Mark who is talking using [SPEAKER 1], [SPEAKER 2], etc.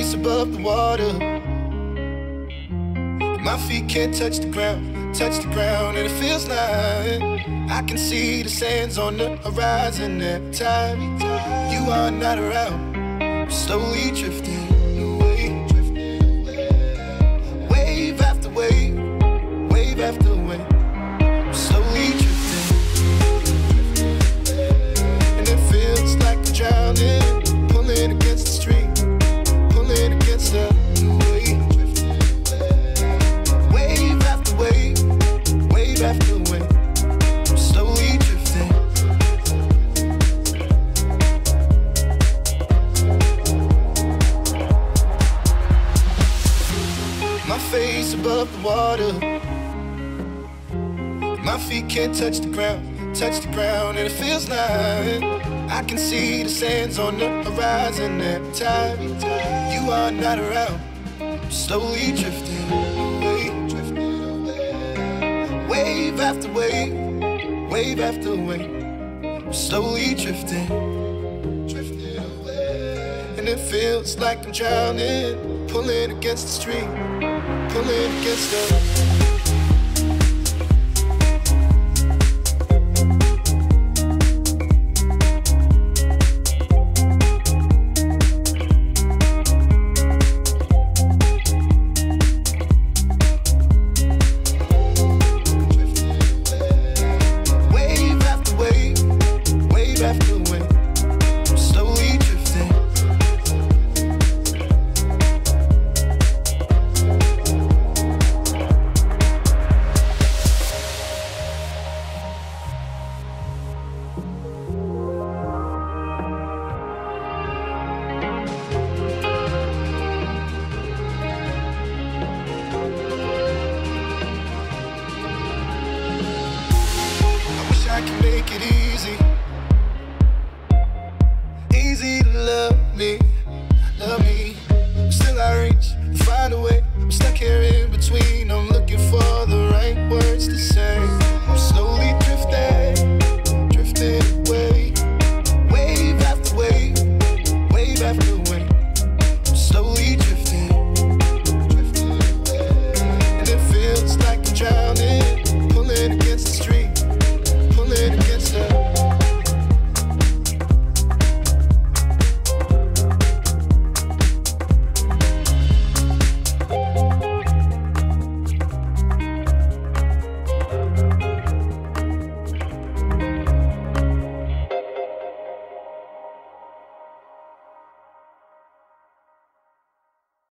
[SPEAKER 1] face above the water. My feet can't touch the ground, and it feels like I can see the sands on the horizon every time you are not around. I'm slowly drifting away, wave after wave, wave after wave. I'm slowly drifting, and it feels like I'm drowning, pulling against the stream, pulling against the wave. Wave after wave, wave after wave. I'm slowly drifting. My face above the water. My feet can't touch the ground, and it feels like I can see the sands on the horizon every time you are not around. I'm slowly drifting away, wave after wave, wave after wave. I'm slowly drifting, and it feels like I'm drowning, pulling against the stream, pulling against the